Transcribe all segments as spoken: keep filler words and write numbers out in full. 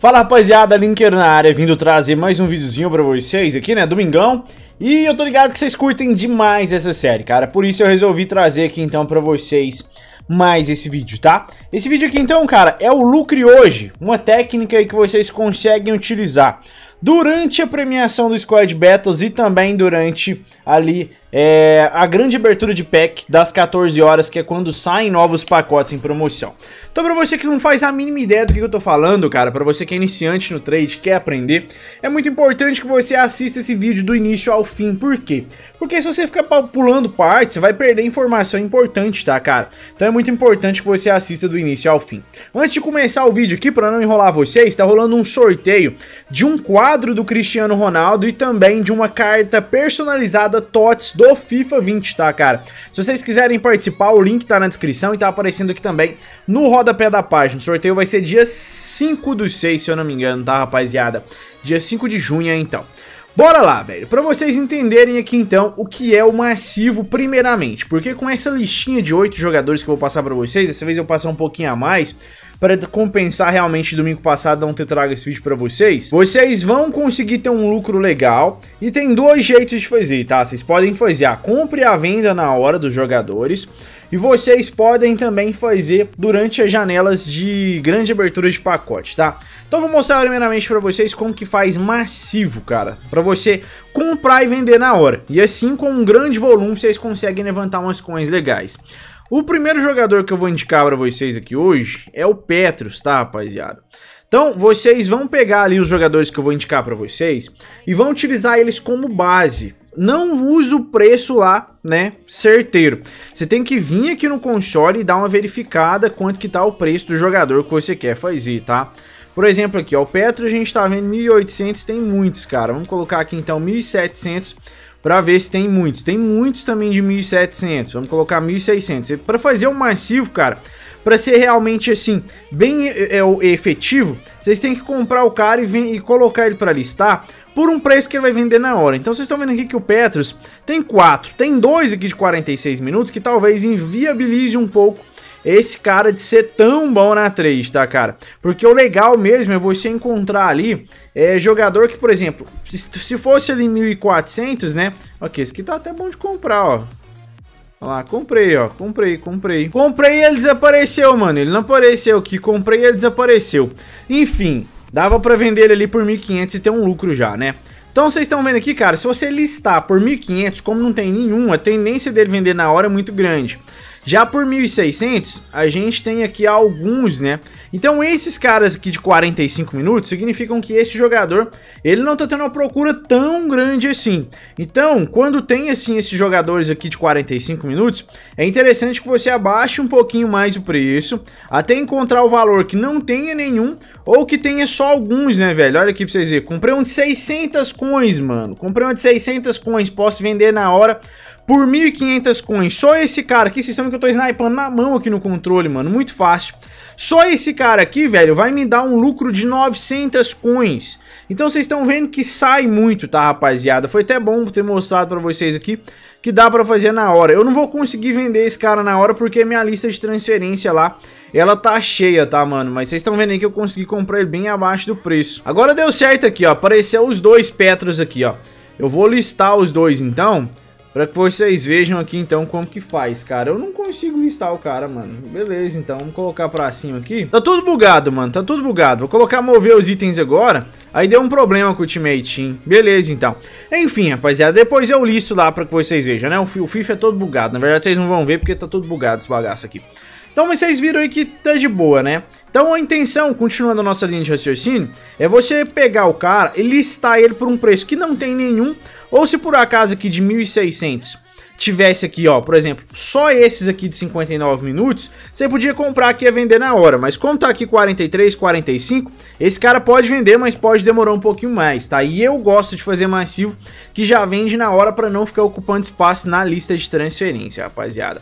Fala rapaziada, Linker na área, vindo trazer mais um videozinho pra vocês aqui, né, domingão. E eu tô ligado que vocês curtem demais essa série, cara, por isso eu resolvi trazer aqui então pra vocês mais esse vídeo, tá? Esse vídeo aqui então, cara, é o Lucre Hoje, uma técnica aí que vocês conseguem utilizar durante a premiação do Squad Battles e também durante ali é, a grande abertura de pack das quatorze horas, que é quando saem novos pacotes em promoção. Então pra você que não faz a mínima ideia do que eu tô falando, cara, pra você que é iniciante no trade, quer aprender, é muito importante que você assista esse vídeo do início ao fim. Por quê? Porque se você ficar pulando partes, você vai perder informação importante, tá, cara? Então é muito importante que você assista do início ao fim. Antes de começar o vídeo aqui, pra não enrolar vocês, tá rolando um sorteio de um quadro do Cristiano Ronaldo e também de uma carta personalizada T O T S do FIFA vinte, tá, cara? Se vocês quiserem participar, o link tá na descrição e tá aparecendo aqui também no rodapé da página. O sorteio vai ser dia cinco do seis, se eu não me engano, tá, rapaziada? Dia cinco de junho, então. Bora lá, velho, pra vocês entenderem aqui então o que é o massivo primeiramente, porque com essa listinha de oito jogadores que eu vou passar pra vocês, dessa vez eu vou passar um pouquinho a mais, para compensar realmente domingo passado não ter trago esse vídeo pra vocês, vocês vão conseguir ter um lucro legal, e tem dois jeitos de fazer, tá? Vocês podem fazer a compra e a venda na hora dos jogadores, e vocês podem também fazer durante as janelas de grande abertura de pacote, tá? Então vou mostrar primeiramente pra vocês como que faz massivo, cara, pra você comprar e vender na hora, e assim com um grande volume vocês conseguem levantar umas coins legais. O primeiro jogador que eu vou indicar pra vocês aqui hoje é o Petros, tá, rapaziada? Então, vocês vão pegar ali os jogadores que eu vou indicar pra vocês e vão utilizar eles como base. Não use o preço lá, né, certeiro. Você tem que vir aqui no console e dar uma verificada quanto que tá o preço do jogador que você quer fazer, tá? Por exemplo aqui, ó, o Petros a gente tá vendo mil e oitocentos, tem muitos, cara. Vamos colocar aqui então mil e setecentos. Pra ver se tem muitos. Tem muitos também de mil e setecentos. Vamos colocar mil e seiscentos. Pra fazer um massivo, cara, pra ser realmente assim, bem é, é, efetivo, vocês têm que comprar o cara e, vem, e colocar ele pra listar por um preço que ele vai vender na hora. Então vocês estão vendo aqui que o Petros tem quatro. Tem dois aqui de quarenta e seis minutos que talvez inviabilize um pouco esse cara de ser tão bom na trade, tá, cara? Porque o legal mesmo é você encontrar ali é, jogador que, por exemplo, se, se fosse ali mil e quatrocentos, né? Ok, esse aqui tá até bom de comprar, ó. Olha lá, comprei, ó. Comprei, comprei. Comprei e ele desapareceu, mano. Ele não apareceu aqui. Comprei e ele desapareceu. Enfim, dava pra vender ele ali por mil e quinhentos e ter um lucro já, né? Então vocês estão vendo aqui, cara, se você listar por mil e quinhentos, como não tem nenhum, a tendência dele vender na hora é muito grande. Já por mil e seiscentos, a gente tem aqui alguns, né? Então esses caras aqui de quarenta e cinco minutos significam que esse jogador, ele não tá tendo uma procura tão grande assim. Então, quando tem assim esses jogadores aqui de quarenta e cinco minutos, é interessante que você abaixe um pouquinho mais o preço, até encontrar o valor que não tenha nenhum, ou que tenha só alguns, né, velho? Olha aqui pra vocês verem, comprei um de seiscentas coins, mano. Comprei um de seiscentas coins, posso vender na hora por mil e quinhentas coins. Só esse cara aqui, vocês estão vendo que eu tô snipando na mão aqui no controle, mano, muito fácil. Só esse cara aqui, velho, vai me dar um lucro de novecentas coins. Então vocês estão vendo que sai muito, tá, rapaziada? Foi até bom ter mostrado pra vocês aqui que dá pra fazer na hora. Eu não vou conseguir vender esse cara na hora porque minha lista de transferência lá, ela tá cheia, tá, mano? Mas vocês estão vendo aí que eu consegui comprar ele bem abaixo do preço. Agora deu certo aqui, ó, apareceu os dois Petros aqui, ó. Eu vou listar os dois, então, pra que vocês vejam aqui, então, como que faz, cara. Eu não consigo listar o cara, mano. Beleza, então, vamos colocar pra cima aqui. Tá tudo bugado, mano, tá tudo bugado. Vou colocar mover os itens agora. Aí deu um problema com o Ultimate Team. Beleza, então. Enfim, rapaziada, depois eu listo lá pra que vocês vejam, né? O FIFA é todo bugado. Na verdade, vocês não vão ver porque tá tudo bugado esse bagaço aqui. Então vocês viram aí que tá de boa, né? Então a intenção, continuando a nossa linha de raciocínio, é você pegar o cara e listar ele por um preço que não tem nenhum, ou se por acaso aqui de mil e seiscentos tivesse aqui, ó, por exemplo, só esses aqui de cinquenta e nove minutos, você podia comprar aqui e vender na hora, mas como tá aqui quarenta e três, quarenta e cinco, esse cara pode vender, mas pode demorar um pouquinho mais, tá? E eu gosto de fazer massivo que já vende na hora para não ficar ocupando espaço na lista de transferência, rapaziada.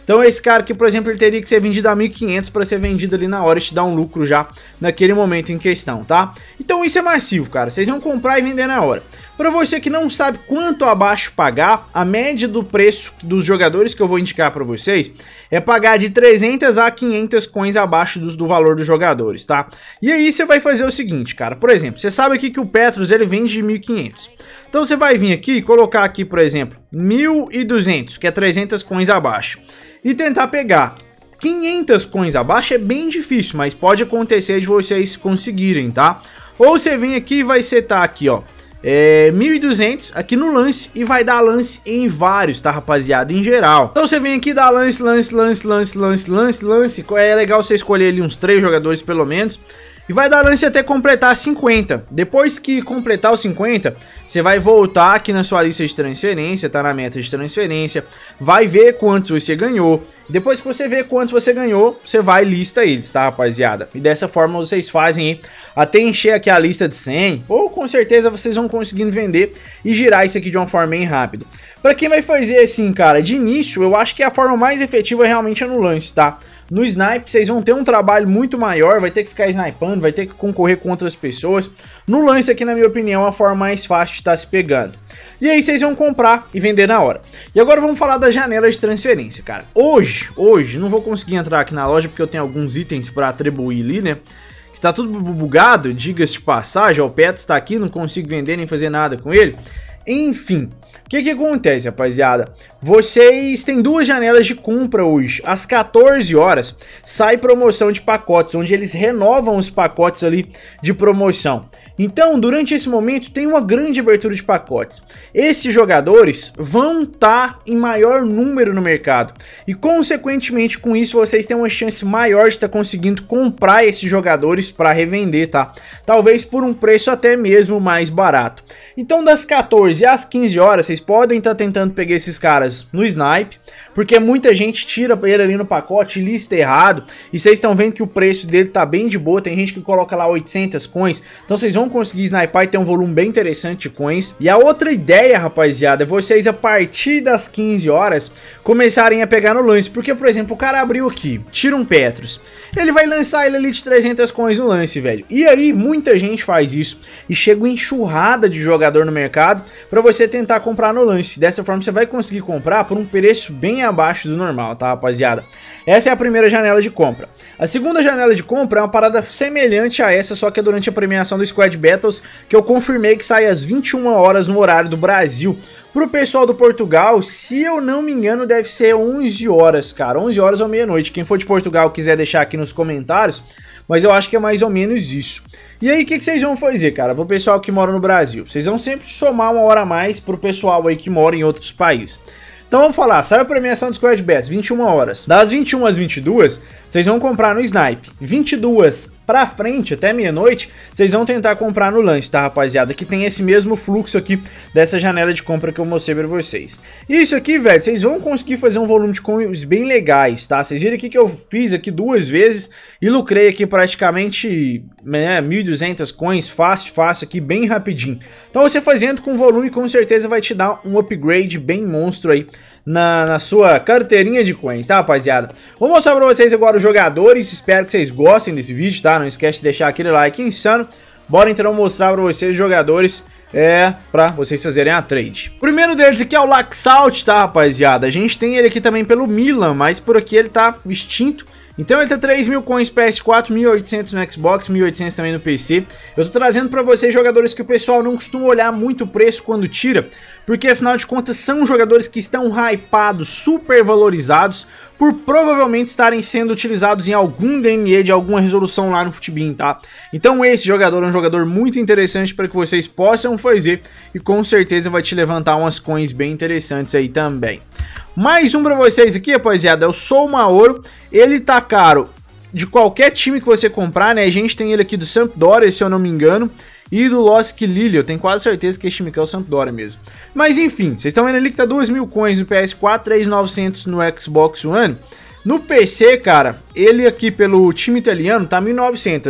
Então esse cara aqui, por exemplo, ele teria que ser vendido a mil e quinhentos para ser vendido ali na hora e te dar um lucro já naquele momento em questão, tá? Então isso é massivo, cara. Vocês vão comprar e vender na hora. Para você que não sabe quanto abaixo pagar, a média do preço dos jogadores que eu vou indicar para vocês é pagar de trezentas a quinhentas coins abaixo do, do valor dos jogadores, tá? E aí você vai fazer o seguinte, cara. Por exemplo, você sabe aqui que o Petros ele vende de mil e quinhentos. Então você vai vir aqui e colocar aqui, por exemplo, mil e duzentos, que é trezentas coins abaixo. E tentar pegar quinhentas coins abaixo é bem difícil, mas pode acontecer de vocês conseguirem, tá? Ou você vem aqui e vai setar aqui, ó. É, mil e duzentos aqui no lance e vai dar lance em vários, tá, rapaziada, em geral. Então você vem aqui, dá lance, lance, lance, lance, lance, lance, lance. É legal você escolher ali uns três jogadores pelo menos. E vai dar lance até completar cinquenta. Depois que completar os cinquenta, você vai voltar aqui na sua lista de transferência, tá na meta de transferência, vai ver quantos você ganhou. Depois que você vê quantos você ganhou, você vai e lista eles, tá, rapaziada? E dessa forma vocês fazem aí até encher aqui a lista de cem, ou com certeza vocês vão conseguindo vender e girar isso aqui de uma forma bem rápida. Pra quem vai fazer assim, cara, de início, eu acho que a forma mais efetiva realmente é no lance, tá? No snipe vocês vão ter um trabalho muito maior, vai ter que ficar snipando, vai ter que concorrer com outras pessoas. No lance aqui, na minha opinião, é a forma mais fácil de estar se pegando. E aí vocês vão comprar e vender na hora. E agora vamos falar da janela de transferência, cara. Hoje, hoje, não vou conseguir entrar aqui na loja porque eu tenho alguns itens para atribuir ali, né? Que tá tudo bugado, diga-se de passagem, o Petros tá aqui, não consigo vender nem fazer nada com ele. Enfim, o que que acontece, rapaziada? Vocês têm duas janelas de compra hoje. Às quatorze horas sai promoção de pacotes, onde eles renovam os pacotes ali de promoção. Então, durante esse momento, tem uma grande abertura de pacotes. Esses jogadores vão estar em maior número no mercado. E, consequentemente, com isso, vocês têm uma chance maior de estar conseguindo comprar esses jogadores para revender, tá? Talvez por um preço até mesmo mais barato. Então, das quatorze às quinze horas, vocês podem estar tentando pegar esses caras no snipe, porque muita gente tira ele ali no pacote, lista errado, e vocês estão vendo que o preço dele tá bem de boa. Tem gente que coloca lá oitocentas coins, então vocês vão conseguir snipar e ter um volume bem interessante de coins. E a outra ideia, rapaziada, é vocês a partir das quinze horas começarem a pegar no lance, porque, por exemplo, o cara abriu aqui, tira um Petros, ele vai lançar ele ali de trezentas coins no lance, velho. E aí muita gente faz isso e chega uma enxurrada de jogador no mercado para você tentar comprar no lance. Dessa forma você vai conseguir comprar por um preço bem abaixo do normal, tá, rapaziada? Essa é a primeira janela de compra. A segunda janela de compra é uma parada semelhante a essa, só que é durante a premiação do Squad Battles, que eu confirmei que sai às vinte e uma horas no horário do Brasil. Pro pessoal do Portugal, se eu não me engano, deve ser onze horas, cara. onze horas ou meia-noite. Quem for de Portugal quiser deixar aqui nos comentários, mas eu acho que é mais ou menos isso. E aí, o que, que vocês vão fazer, cara? Pro pessoal que mora no Brasil, vocês vão sempre somar uma hora a mais pro pessoal aí que mora em outros países. Então vamos falar, sai a premiação do Squad Battles, vinte e uma horas. Das vinte e uma às vinte e duas, vocês vão comprar no snipe. vinte e duas pra frente, até meia-noite, vocês vão tentar comprar no lance, tá, rapaziada? Que tem esse mesmo fluxo aqui dessa janela de compra que eu mostrei pra vocês. Isso aqui, velho, vocês vão conseguir fazer um volume de coins bem legais, tá? Vocês viram aqui que eu fiz aqui duas vezes e lucrei aqui praticamente, né, mil e duzentas coins, fácil, fácil aqui, bem rapidinho. Então você fazendo com volume, com certeza vai te dar um upgrade bem monstro aí na, na sua carteirinha de coins, tá, rapaziada? Vou mostrar pra vocês agora os jogadores, espero que vocês gostem desse vídeo, tá? Não esquece de deixar aquele like insano. Bora então mostrar pra vocês os jogadores é, pra vocês fazerem a trade. O primeiro deles aqui é o Laxalt, tá, rapaziada? A gente tem ele aqui também pelo Milan, mas por aqui ele tá extinto. Então ele tá três mil coins P S quatro, mil e oitocentos no Xbox, mil e oitocentos também no P C. Eu tô trazendo pra vocês jogadores que o pessoal não costuma olhar muito o preço quando tira, porque afinal de contas são jogadores que estão hypados, super valorizados, por provavelmente estarem sendo utilizados em algum D M E de alguma resolução lá no Futbin, tá? Então esse jogador é um jogador muito interessante para que vocês possam fazer e com certeza vai te levantar umas coins bem interessantes aí também. Mais um pra vocês aqui, rapaziada, é o Soumaoro. Ele tá caro de qualquer time que você comprar, né? A gente tem ele aqui do Sampdoria, se eu não me engano, e do Losk Lille. Eu tenho quase certeza que esse time aqui é o Sampdoria mesmo. Mas enfim, vocês estão vendo ali que tá duas mil coins no P S quatro, três mil e novecentos no Xbox One. No P C, cara, ele aqui pelo time italiano tá mil e novecentos.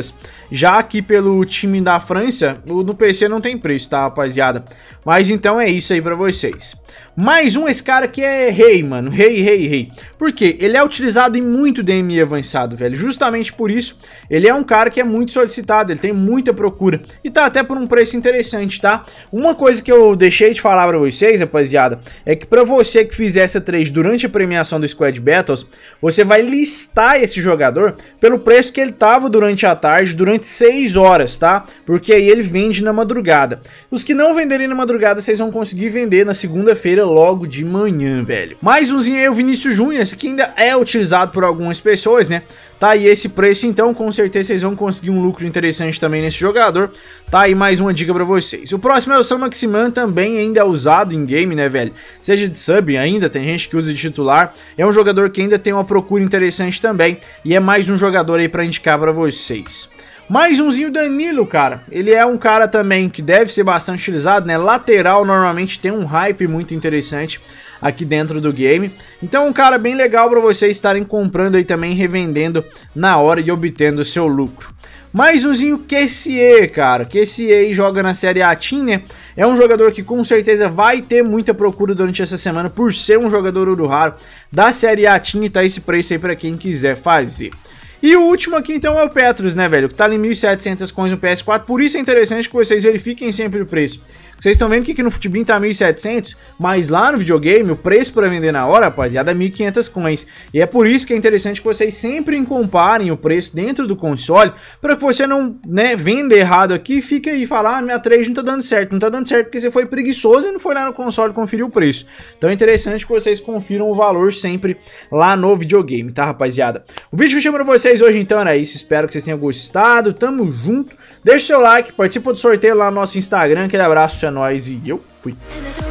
Já aqui pelo time da França, no P C não tem preço, tá, rapaziada? Mas então é isso aí pra vocês. Mais um, esse cara que é rei, mano, rei, rei, rei. Por quê? Ele é utilizado em muito D M I avançado, velho. Justamente por isso, ele é um cara que é muito solicitado, ele tem muita procura. E tá até por um preço interessante, tá? Uma coisa que eu deixei de falar pra vocês, rapaziada, é que pra você que fizer essa trade durante a premiação do Squad Battles, você vai listar esse jogador pelo preço que ele tava durante a tarde, durante seis horas, tá? Porque aí ele vende na madrugada. Os que não venderem na madrugada, vocês vão conseguir vender na segunda-feira logo de manhã, velho. Mais umzinho aí, o Vinícius Júnior, esse aqui ainda é utilizado por algumas pessoas, né? Tá aí esse preço, então com certeza vocês vão conseguir um lucro interessante também nesse jogador. Tá aí mais uma dica pra vocês. O próximo é o Saint-Maximin, também ainda é usado em game, né, velho? Seja de sub ainda, tem gente que usa de titular. É um jogador que ainda tem uma procura interessante também. E é mais um jogador aí pra indicar pra vocês. Mais umzinho, Danilo, cara. Ele é um cara também que deve ser bastante utilizado, né? Lateral normalmente tem um hype muito interessante aqui dentro do game. Então um cara bem legal para vocês estarem comprando aí também, revendendo na hora e obtendo o seu lucro. Mais umzinho, Kessié, cara. Kessié joga na Série A Team, né? É um jogador que com certeza vai ter muita procura durante essa semana por ser um jogador ouro raro da Série A Team, e tá esse preço aí para quem quiser fazer. E o último aqui então é o Petrus, né, velho, que tá em mil e setecentas coins no P S quatro, por isso é interessante que vocês verifiquem sempre o preço. Vocês estão vendo que aqui no Futibin tá mil e setecentos, mas lá no videogame o preço para vender na hora, rapaziada, é mil e quinhentas coins. E é por isso que é interessante que vocês sempre comparem o preço dentro do console, para que você não, né, venda errado aqui e fique aí e falar, ah, minha trade não tá dando certo. Não tá dando certo porque você foi preguiçoso e não foi lá no console conferir o preço. Então é interessante que vocês confiram o valor sempre lá no videogame, tá, rapaziada? O vídeo que eu chamo pra vocês hoje então era isso, espero que vocês tenham gostado, tamo junto. Deixa o seu like, participa do sorteio lá no nosso Instagram, aquele abraço, é nóis e eu fui.